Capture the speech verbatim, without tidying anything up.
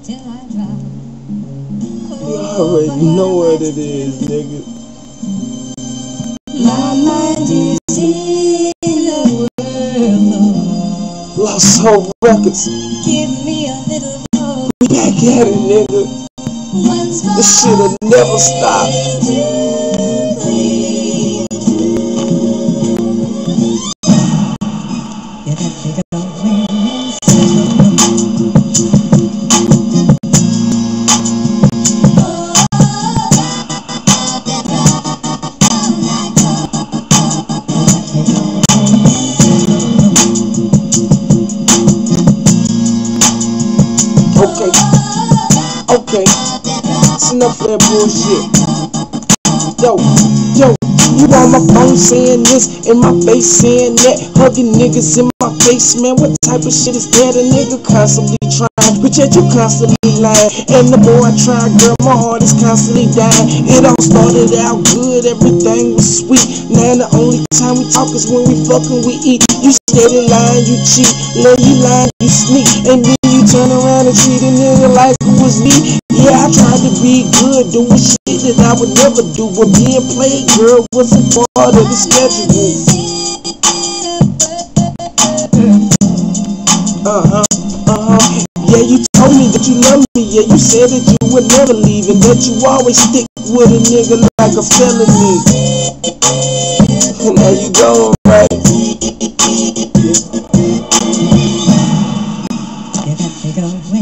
till I drop. You already know what it is, nigga. My mind is in the world. Lost Hope Records. Give me a little hope. We back at it, nigga. This shit'll never stop. Okay, okay, it's enough of that bullshit. Yo, yo, you on my phone saying this, in my face saying that, hugging niggas in my face, man, what type of shit is that? A nigga constantly trying, but yet you constantly lying, and the more I try, girl, my heart is constantly dying. It all started out good, everything was sweet, now the only time we talk is when we fucking we eat. You steady lying, you cheat, love you lying, you sneak, and then you turn around and treat a nigga like it was me. Yeah, I tried to be good, doing shit that I would never do, but being played, girl, wasn't part of the schedule. Uh-huh, uh-huh. Yeah, you told me that you love me, yeah, you said that you would never leave, and that you always stick with a nigga like a felony. And there you go, right? Get up, take it away.